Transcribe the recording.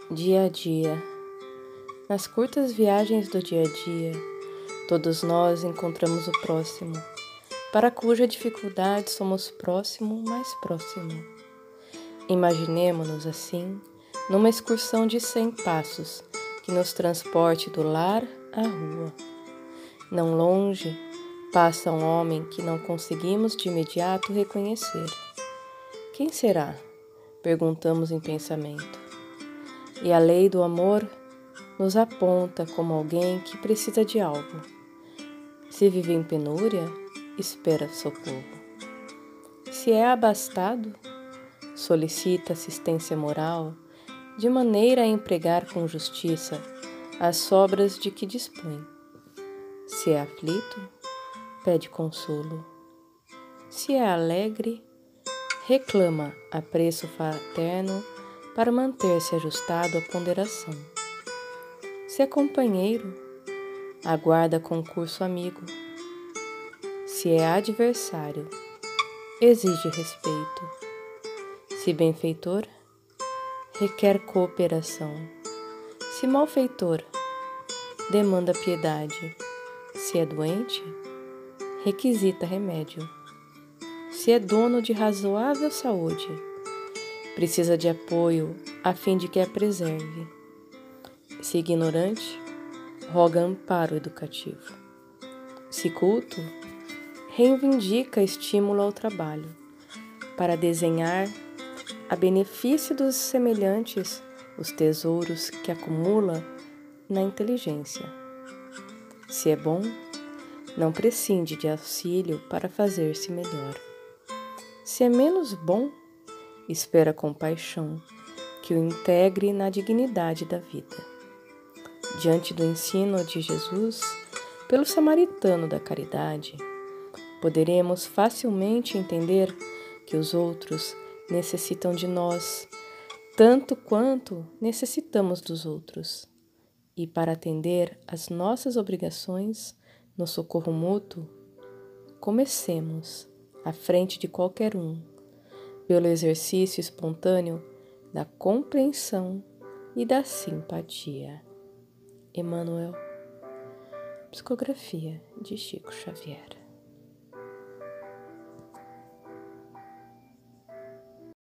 Dia a dia. Nas curtas viagens do dia a dia, todos nós encontramos o próximo, para cuja dificuldade somos próximo mais próximo. Imaginemo-nos assim, numa excursão de 100 passos, que nos transporte do lar à rua. Não longe, passa um homem que não conseguimos de imediato reconhecer. Quem será? Perguntamos em pensamento. E a lei do amor nos aponta como alguém que precisa de algo. Se vive em penúria, espera socorro. Se é abastado, solicita assistência moral, de maneira a empregar com justiça as sobras de que dispõe. Se é aflito, pede consolo. Se é alegre, reclama apreço fraterno para manter-se ajustado à ponderação. Se é companheiro, aguarda concurso amigo. Se é adversário, exige respeito. Se benfeitor, requer cooperação. Se malfeitor, demanda piedade. Se é doente, requisita remédio. Se é dono de razoável saúde, precisa de apoio a fim de que a preserve. Se ignorante, roga amparo educativo. Se culto, reivindica estímulo ao trabalho, para desenhar, a benefício dos semelhantes, os tesouros que acumula na inteligência. Se é bom, não prescinde de auxílio para fazer-se melhor. Se é menos bom, espera compaixão que o integre na dignidade da vida. Diante do ensino de Jesus, pelo samaritano da caridade, poderemos facilmente entender que os outros necessitam de nós, tanto quanto necessitamos dos outros. E para atender às nossas obrigações no socorro mútuo, comecemos, à frente de qualquer um, pelo exercício espontâneo da compreensão e da simpatia. Emmanuel, Psicografia de Chico Xavier.